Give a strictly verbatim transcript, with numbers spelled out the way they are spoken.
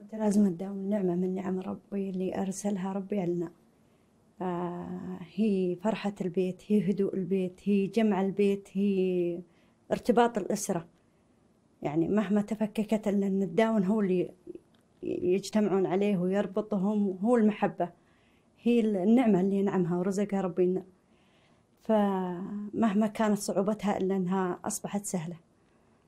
لازم تداوم النعمة من نعم ربي اللي أرسلها ربي لنا. آه هي فرحة البيت، هي هدوء البيت، هي جمع البيت، هي ارتباط الأسرة. يعني مهما تفككت إلا إن الداون هو اللي يجتمعون عليه ويربطهم، هو المحبة، هي النعمة اللي ينعمها ورزقها ربنا. فمهما كانت صعوبتها إلا أنها أصبحت سهلة.